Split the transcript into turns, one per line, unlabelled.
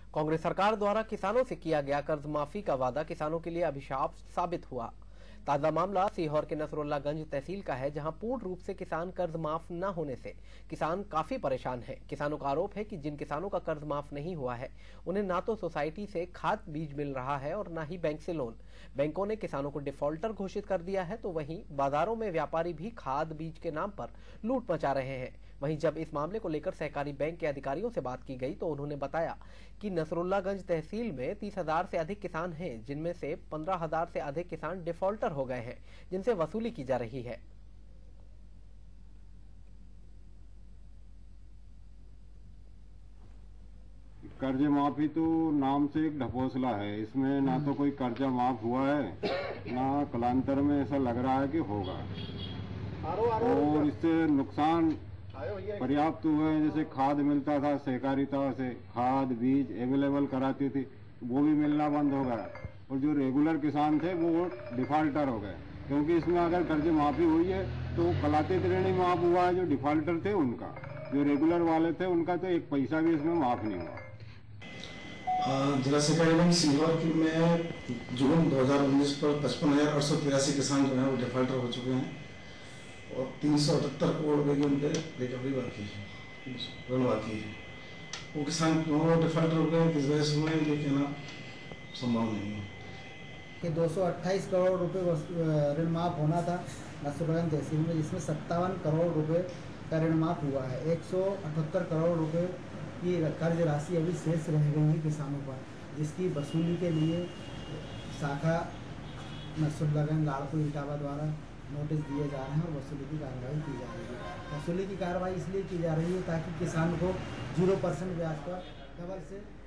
कांग्रेस सरकार द्वारा किसानों से किया गया कर्ज माफी का वादा किसानों के लिए अभिशाप साबित हुआ। ताजा मामला सीहोर के नसरुल्लागंज तहसील का है, जहां पूर्ण रूप से किसान कर्ज माफ न होने से किसान काफी परेशान हैं। किसानों का आरोप है कि जिन किसानों का कर्ज माफ नहीं हुआ है उन्हें ना तो सोसाइटी से खाद बीज मिल रहा है और न ही बैंक से लोन। बैंकों ने किसानों को डिफॉल्टर घोषित कर दिया है, तो वहीं बाजारों में व्यापारी भी खाद बीज के नाम पर लूट मचा रहे हैं। वहीं जब इस मामले को लेकर सहकारी बैंक के अधिकारियों से बात की गई तो उन्होंने बताया कि नसरुल्लागंज तहसील में 30,000 से अधिक किसान हैं, जिनमें से 15,000 से अधिक किसान डिफॉल्टर हो गए हैं, जिनसे वसूली की जा रही है।
कर्ज माफी तो नाम से एक ढकोसला है। इसमें ना तो कोई कर्जा माफ हुआ है, ना कालांतर में ऐसा लग रहा है कि होगा। और इससे नुकसान पर्याप्त हुए हैं। जैसे खाद मिलता था सहकारिता से, खाद बीज अवेलेबल कराती थी, वो भी मिलना बंद हो गया। और जो रेगुलर किसान थे वो डिफॉल्टर हो गए, क्योंकि इसमें अगर कर्ज माफी हुई है तो कलाती श्रेणी माफ हुआ है जो डिफॉल्टर थे उनका। जो रेगुलर वाले थे उनका तो एक पैसा भी इसमें माफ नहीं हुआ।
जिला सहकारी बैंक सीहोर में जून 2019 पर 55,883 किसान जो है वो डिफॉल्टर हो चुके हैं और 378 करोड़ रुपए की उनके रिकवरी बाकी है, ऋण बाकी है। वो किसान क्यों डिफॉल्टर हो गए, किस वजह से हुए, ये कहना संभव नहीं है।
कि 228 करोड़ रुपए ऋण माफ होना था नसरुल्लागंज तहसील में, जिसमें 57 करोड़ रुपए का ऋण माफ हुआ है। 178 करोड़ रुपए की कर्ज राशि अभी शेष रह गई है किसानों पर, जिसकी वसूली के लिए शाखा नसरुल्लागंज लाड़पुर इटावा द्वारा नोटिस दिए जा रहे हैं और वसूली की कार्रवाई की जा रही है। वसूली की कार्रवाई इसलिए की जा रही है ताकि किसान को 0% ब्याज पर डबल से